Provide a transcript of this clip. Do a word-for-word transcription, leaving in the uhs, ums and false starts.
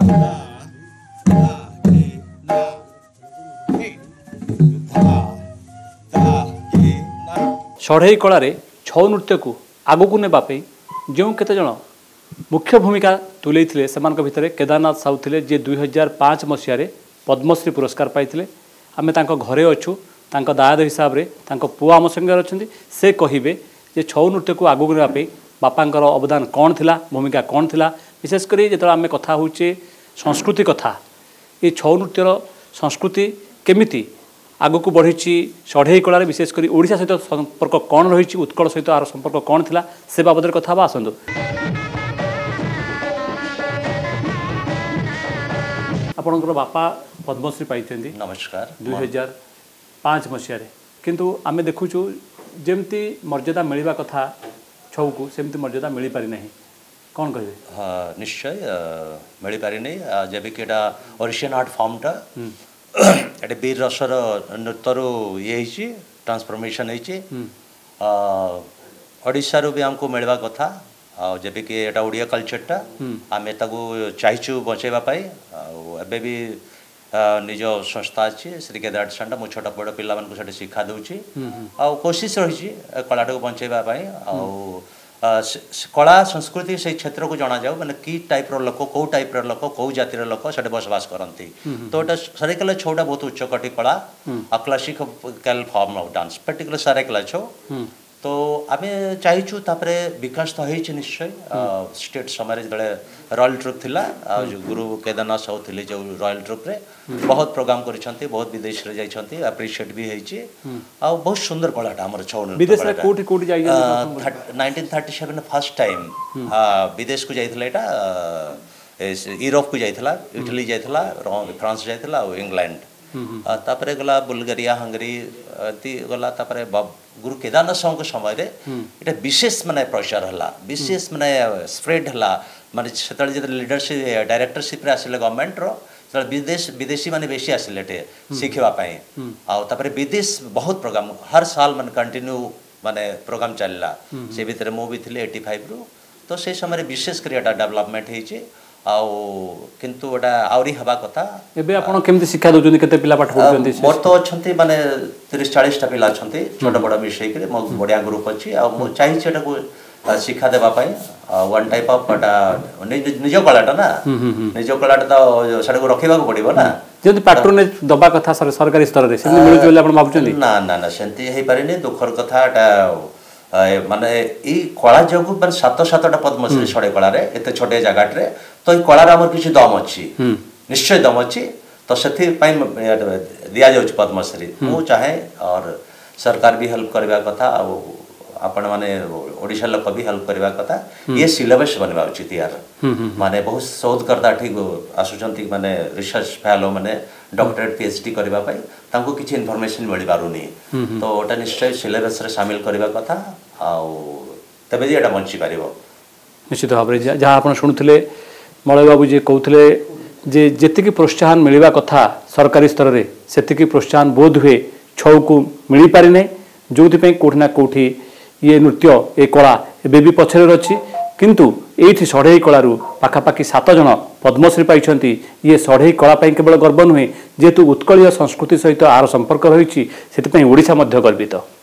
षढ़ई colour छौ नृत्य को आगक नेबाई जो केते जन मुख्य भूमिका तुले से भितर केदारनाथ साहू थे जे दुई हजार पाँच मसीह पद्मश्री पुरस्कार पाई आम घरे अच्छु दायद हिसाब से पुआ आम संगे अच्छा से कहे जे छौ नृत्य को आगक नापी बापांकर अवदान कौन थिला भूमिका कौन थिला विशेषकर जो आम कथा होचे संस्कृति कथा ये छौ नृत्यर संस्कृति केमिति आगक बढ़ी षढ़ई कलार विशेषकर ओडिशा सहित संपर्क कौन रही उत्कल सहित आर संपर्क कौन थिला से बाबद कथा बा आसतु। आपणकर बापा पद्मश्री पाई नमस्कार दुई हजार पाँच मसीह किंतु आम देखुचु जमती मर्यादा मिलवा कथा छौ को सेमती मर्यादा मिल पारि नहीं कौन कहे? हाँ निश्चय मिल पारि नहीं जब कि ओरिजिन आर्ट फॉर्मटा एटे बीर रसर नृत्य ये ट्रांसफॉर्मेशन ओडिशा भी आमको मिलवा कथा जब कि एटा ओडिया कल्चरटा आम चाहिए बचेवाई एबे भी निज संस्था अच्छी श्री केदार सेंटर मो छोट बड़ पिला शिक्षा दूची आ कोशिश रही कलाटा को बचेवाई कला संस्कृति से क्षेत्र को जना जाऊ मैंने की टाइप लोक कौ टाइप लोक कौ जातिर लोक से बसवास करती तो ये सराइकेला छौटा बहुत उच्चकोटि कला आ classical form of dance particular Seraikela Chhau तो आम चाहचु तापरे विकास तो होती निश्चय स्टेट समय जो रॉयल ट्रुप थिला गुरु केदारनाथ साहू थे जो रॉयल ट्रुप रे बहुत प्रोग्राम कर बहुत विदेश रे जाइछंती अप्रिशिएट भी होती आ बहुत सुंदर कलाटा हमर छौ विदेश रे कोठी कोठी जाई nineteen thirty seven first time विदेश को जाइथला एटा यूरोप को जाइथला इटली जाइथला फ्रांस जाइथला इंग्लैंड तापरे गला बुल्गारिया हंगरी गला तापरे गुरु केदारनाथ साहू समय रे इटा विशेष माने प्रचार हला विशेष माने स्प्रेड हला माने सेतल जे लीडरशिप डायरेक्टरशिप रे आसिले गवर्नमेंट रो विदेश विदेशी माने बेसी आसिले टे सिखिबा पई आ तापरे विदेश बहुत प्रोग्राम हर साल माने कंटिन्यू माने प्रोग्राम चलला से भीतर मो भी थिले पचासी रो तो से समय विशेष कर एटा डेवलपमेंट हेची आउ किंतु एटा आउरी हबा कथा एबे आपण केमति शिक्षा दोजनी केते पिला पाठ पढुचंती मोर तो अछंती माने तीस चालीस टा पिला अछंती छोट बड़ विषय के मो बढ़िया ग्रुप अछि आ मो चाहि छेटा को शिक्षा देबा पई वन टाइप ऑफ एटा निज कलाटा ना निज कलाटा तो साडे को रखिबा को पड़िबो ना जदि पैट्रोनेज दबा कथा सरकारी स्तर रे सेमि मिलु जोले आपण भाबुचंती ना ना ना सेंती हे पारिनी दुखर कथा एटा माने ई कला जगु पर सात सातटा पद्मश्री षढ़ई कला रे एते छोटे जगह रे तो ई कला रे हमर किछि दम अछि निश्चय दम अछि तो सेथि पई दिया जाउछ पद्मश्री मु चाहे और सरकार भी हेल्प करबा कथा आपण माने ओडिशा लोक भी हेल्प करबा कथा ये सिलेबस बनबा उचित यार माने बहुत शोधकर्ता ठीक आसुचंती माने रिसर्च फेलो माने डॉक्टरेट पीएचडी करबा पई तांको किछि इन्फॉर्मेशन मिल पारुनी तो ओटा निश्चय सिलेबस रे शामिल करबा कथा आ तबे जे एटा बंची पारिबो निश्चित भाव जहाँ आप शुणुले मलय बाबू जी कहते जे जेतिकी प्रोत्साहन मिलवा कथा सरकारी स्तर में सेतिकी प्रोत्साहन बोध हुए छौ को मिल पारि नहीं जो कौटिना कौटि ये नृत्य ये कला एबे भी पछरे अच्छी किंतु ये षढ़ई कलू पाखापाखि सात जन पद्मश्री पाई ये षढ़ई कला केवल गर्व नुहे जेहेतु उत्कलीय संस्कृति सहित आर संपर्क रही ओडिशा गर्वित।